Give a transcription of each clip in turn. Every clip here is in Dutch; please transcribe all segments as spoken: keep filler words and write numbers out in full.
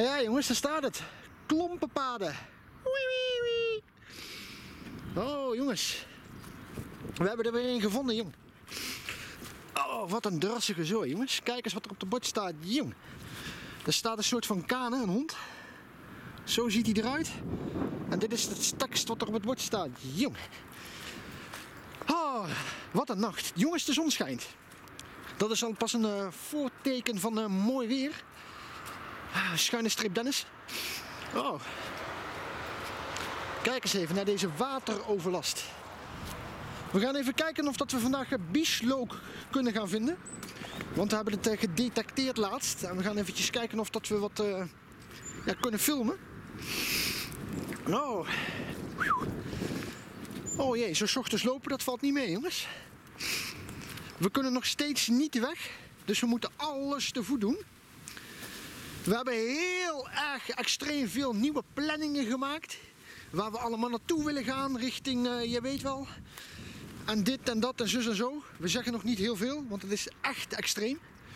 Ja jongens, daar staat het. Klompenpaden. Wee, wee, wee. Oh jongens. We hebben er weer een gevonden, jong. Oh, wat een drassige zooi, jongens. Kijk eens wat er op de bord staat, jong. Er staat een soort van kane, een hond. Zo ziet hij eruit. En dit is het tekst wat er op het bord staat, jong. Oh, wat een nacht. Jongens, de zon schijnt. Dat is al pas een uh, voorteken van uh, mooi weer. Uh, schuine streep Dennis. Oh. Kijk eens even naar deze wateroverlast. We gaan even kijken of dat we vandaag bieslook kunnen gaan vinden. Want we hebben het uh, gedetecteerd laatst. En we gaan eventjes kijken of dat we wat uh, ja, kunnen filmen. Oh. Oh jee, zo 's ochtends lopen, dat valt niet mee, jongens. We kunnen nog steeds niet weg. Dus we moeten alles te voet doen. We hebben heel erg extreem veel nieuwe planningen gemaakt. Waar we allemaal naartoe willen gaan, richting, uh, je weet wel. En dit en dat en zus en zo. We zeggen nog niet heel veel, want het is echt extreem.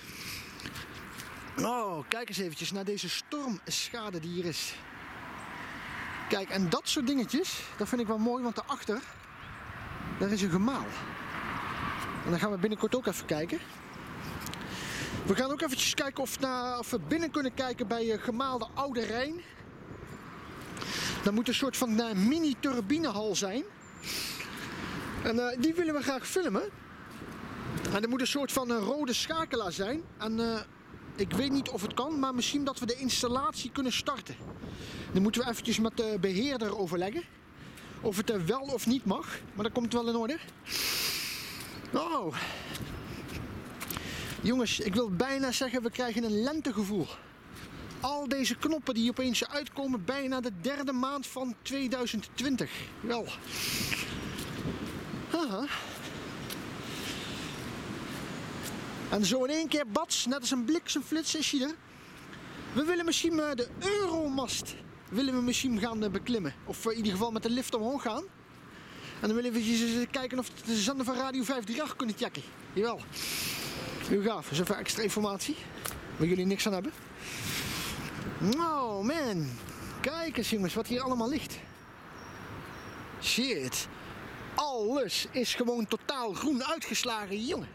Oh, kijk eens eventjes naar deze stormschade die hier is. Kijk, en dat soort dingetjes, dat vind ik wel mooi, want daarachter, daar is een gemaal. En dan gaan we binnenkort ook even kijken. We gaan ook eventjes kijken of, na, of we binnen kunnen kijken bij uh, gemaal de Oude Rijn. Dat moet een soort van uh, mini-turbinehal zijn. En uh, die willen we graag filmen. En er moet een soort van uh, rode schakelaar zijn. En uh, ik weet niet of het kan, maar misschien dat we de installatie kunnen starten. Dan moeten we eventjes met de beheerder overleggen. Of het uh, wel of niet mag. Maar dat komt wel in orde. Oh. Jongens, ik wil bijna zeggen, we krijgen een lentegevoel. Al deze knoppen die opeens uitkomen, bijna de derde maand van tweeduizend twintig. Wel. Haha. En zo in één keer bats, net als een bliksemflits is hij er. We willen misschien de Euromast willen we misschien gaan beklimmen. Of in ieder geval met de lift omhoog gaan. En dan willen we eens kijken of we de zender van Radio vijf drie acht kunnen checken. Jawel. Heel gaaf. Dat is even extra informatie. Waar jullie niks aan hebben. Oh man. Kijk eens jongens wat hier allemaal ligt. Shit. Alles is gewoon totaal groen uitgeslagen, jongen.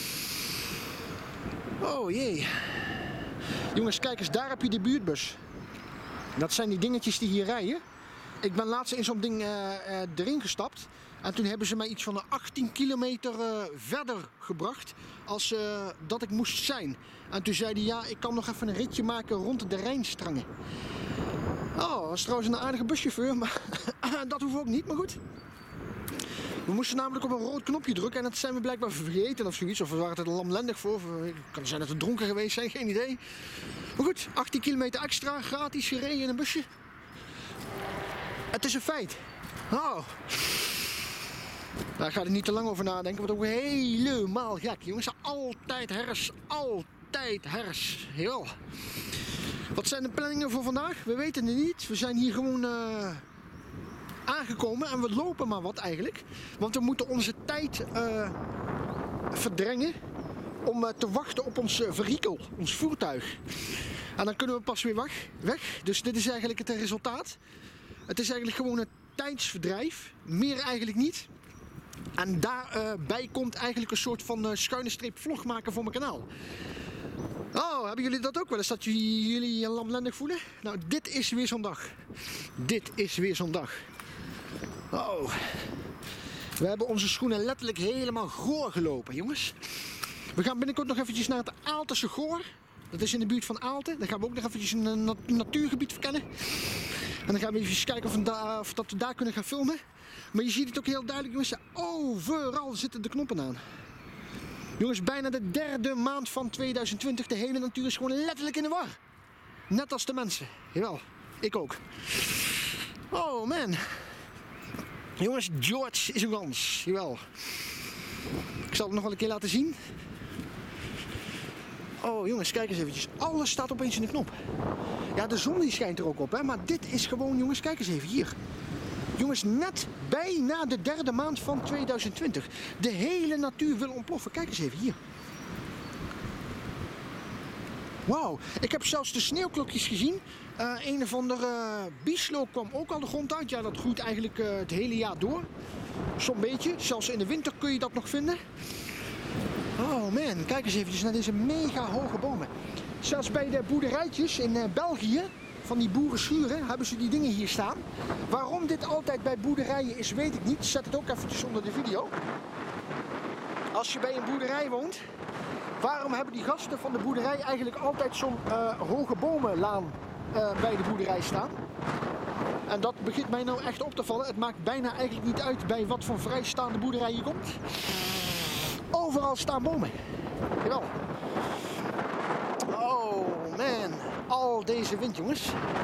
Oh jee. Jongens, kijk eens, daar heb je de buurtbus. Dat zijn die dingetjes die hier rijden. Ik ben laatst in zo'n ding uh, uh, erin gestapt. En toen hebben ze mij iets van achttien kilometer uh, verder gebracht als uh, dat ik moest zijn. En toen zei hij, ja, ik kan nog even een ritje maken rond de Rijnstrangen. Oh, dat is trouwens een aardige buschauffeur, maar dat hoeft ook niet, maar goed. We moesten namelijk op een rood knopje drukken en dat zijn we blijkbaar vergeten of zoiets. Of we waren het er lamlendig voor. Het kan zijn dat we dronken geweest zijn, geen idee. Maar goed, achttien kilometer extra, gratis gereden in een busje. Het is een feit. Oh. Daar ga ik niet te lang over nadenken, want ook helemaal gek. Jongens, altijd hers, altijd hers. Jawel. Wat zijn de planningen voor vandaag? We weten het niet. We zijn hier gewoon uh, aangekomen en we lopen maar wat eigenlijk. Want we moeten onze tijd uh, verdringen om uh, te wachten op ons uh, vehikel, ons voertuig. En dan kunnen we pas weer weg, weg. Dus dit is eigenlijk het resultaat. Het is eigenlijk gewoon een tijdsverdrijf. Meer eigenlijk niet. En daarbij uh, komt eigenlijk een soort van uh, schuine streep vlog maken voor mijn kanaal. Oh, hebben jullie dat ook wel eens, dat jullie je lamlendig voelen? Nou, dit is weer zo'n dag. Dit is weer zo'n dag. Oh. We hebben onze schoenen letterlijk helemaal goor gelopen, jongens. We gaan binnenkort nog eventjes naar het Aaltense Goor. Dat is in de buurt van Aalten. Dan gaan we ook nog eventjes een nat natuurgebied verkennen. En dan gaan we even kijken of we, da of dat we daar kunnen gaan filmen. Maar je ziet het ook heel duidelijk, jongens. Overal zitten de knoppen aan. Jongens, bijna de derde maand van tweeduizend twintig. De hele natuur is gewoon letterlijk in de war. Net als de mensen. Jawel, ik ook. Oh man. Jongens, George is een gans. Jawel. Ik zal het nog wel een keer laten zien. Oh jongens, kijk eens eventjes. Alles staat opeens in de knop. Ja, de zon die schijnt er ook op, hè. Maar dit is gewoon, jongens, kijk eens even hier. Jongens, net bijna de derde maand van tweeduizend twintig. De hele natuur wil ontploffen. Kijk eens even hier. Wauw, ik heb zelfs de sneeuwklokjes gezien. Uh, een of andere uh, bieslook kwam ook al de grond uit. Ja, dat groeit eigenlijk uh, het hele jaar door. Zo'n beetje. Zelfs in de winter kun je dat nog vinden. Oh man, kijk eens even naar deze mega hoge bomen. Zelfs bij de boerderijtjes in uh, België, van die boerenschuren, hebben ze die dingen hier staan. Waarom dit altijd bij boerderijen is, weet ik niet. Zet het ook eventjes onder de video. Als je bij een boerderij woont, waarom hebben die gasten van de boerderij eigenlijk altijd zo'n uh, hoge bomenlaan uh, bij de boerderij staan? En dat begint mij nou echt op te vallen. Het maakt bijna eigenlijk niet uit bij wat voor vrijstaande boerderij je komt. Overal staan bomen. Jawel. Oh man, al deze wind, jongens.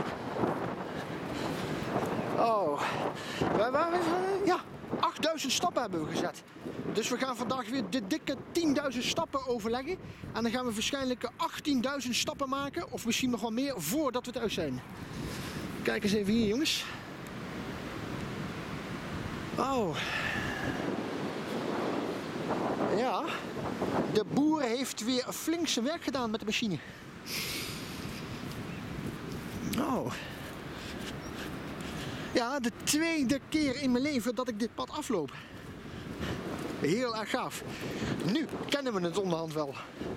Oh, waar, waar, ja, achtduizend stappen hebben we gezet. Dus we gaan vandaag weer de dikke tienduizend stappen overleggen. En dan gaan we waarschijnlijk achttienduizend stappen maken, of misschien nog wel meer, voordat we thuis zijn. Kijk eens even hier, jongens. Oh. Ja, de boer heeft weer flink zijn werk gedaan met de machine. Oh. Ja, de tweede keer in mijn leven dat ik dit pad afloop. Heel erg gaaf. Nu kennen we het onderhand wel.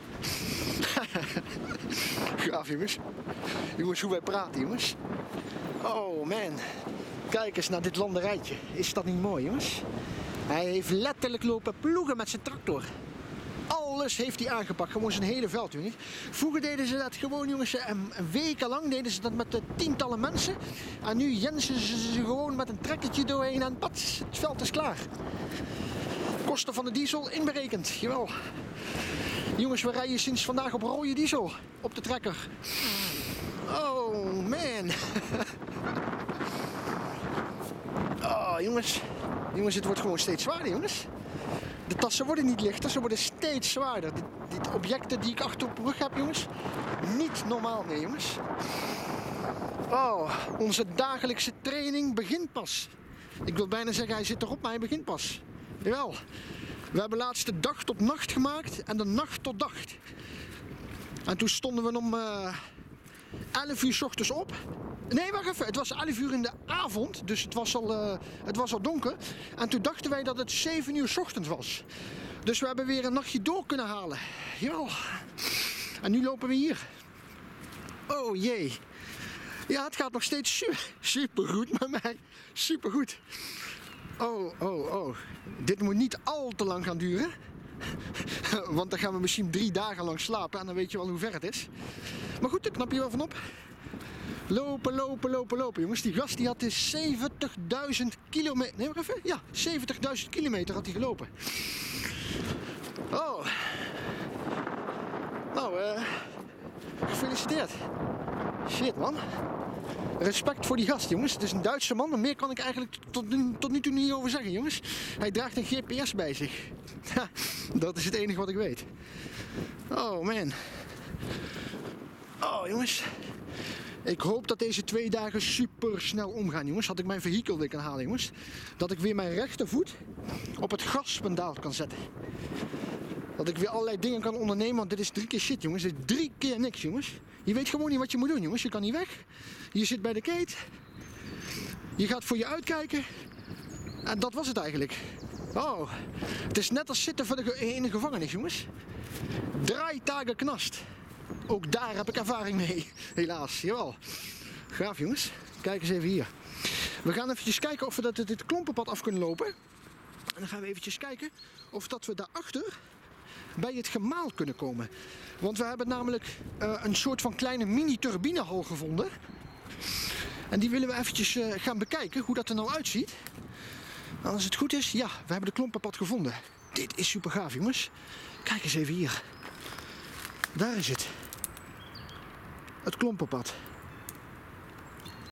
Gaaf, jongens. Jongens, hoe wij praten, jongens. Oh man. Kijk eens naar dit landerijtje. Is dat niet mooi, jongens? Hij heeft letterlijk lopen ploegen met zijn tractor. Alles heeft hij aangepakt, gewoon zijn hele veld, jongens. Vroeger deden ze dat gewoon, jongens, een wekenlang deden ze dat met de tientallen mensen. En nu jensen ze ze gewoon met een trekkertje doorheen en pats, het veld is klaar. Kosten van de diesel inberekend, jawel. Jongens, we rijden sinds vandaag op rode diesel op de trekker. Oh man. Oh jongens. Jongens, het wordt gewoon steeds zwaarder, jongens. De tassen worden niet lichter, ze worden steeds zwaarder. Dit, dit objecten die ik achter op de rug heb, jongens. Niet normaal meer, jongens. Oh, onze dagelijkse training begint pas. Ik wil bijna zeggen, hij zit erop, maar hij begint pas. Jawel. We hebben laatst de dag tot nacht gemaakt en de nacht tot dag. En toen stonden we om uh, elf uur 's ochtends op. Nee, wacht even. Het was elf uur in de avond, dus het was, al, uh, het was al donker. En toen dachten wij dat het zeven uur 's ochtends was. Dus we hebben weer een nachtje door kunnen halen. Jawel. En nu lopen we hier. Oh jee. Ja, het gaat nog steeds super, super goed met mij. Super goed. Oh, oh, oh. Dit moet niet al te lang gaan duren. Want dan gaan we misschien drie dagen lang slapen en dan weet je wel hoe ver het is. Maar goed, daar knap je wel van op. Lopen, lopen, lopen, lopen. Jongens, die gast die had dus zeventigduizend kilometer. Nee, wacht even. Ja, zeventigduizend kilometer had hij gelopen. Oh. Nou, eh. Uh, gefeliciteerd. Shit, man. Respect voor die gast, jongens. Het is een Duitse man, maar meer kan ik eigenlijk tot nu, tot nu toe niet over zeggen, jongens. Hij draagt een G P S bij zich. Dat is het enige wat ik weet. Oh, man. Oh, jongens. Ik hoop dat deze twee dagen super snel omgaan, jongens. Dat ik mijn vehikel weer kan halen, jongens. Dat ik weer mijn rechtervoet op het gaspedaal kan zetten. Dat ik weer allerlei dingen kan ondernemen, want dit is drie keer shit, jongens. Dit is drie keer niks, jongens. Je weet gewoon niet wat je moet doen, jongens. Je kan niet weg. Je zit bij de keet. Je gaat voor je uitkijken. En dat was het eigenlijk. Oh, het is net als zitten voor de, in een gevangenis, jongens. Draaitagen knast. Ook daar heb ik ervaring mee, helaas. Jawel. Gaaf, jongens. Kijk eens even hier. We gaan eventjes kijken of we dat, dit klompenpad af kunnen lopen. En dan gaan we eventjes kijken of dat we daarachter bij het gemaal kunnen komen. Want we hebben namelijk uh, een soort van kleine mini-turbinehal gevonden. En die willen we eventjes uh, gaan bekijken, hoe dat er nou uitziet. En als het goed is, ja, we hebben de klompenpad gevonden. Dit is super gaaf, jongens. Kijk eens even hier. Daar is het. Het klompenpad.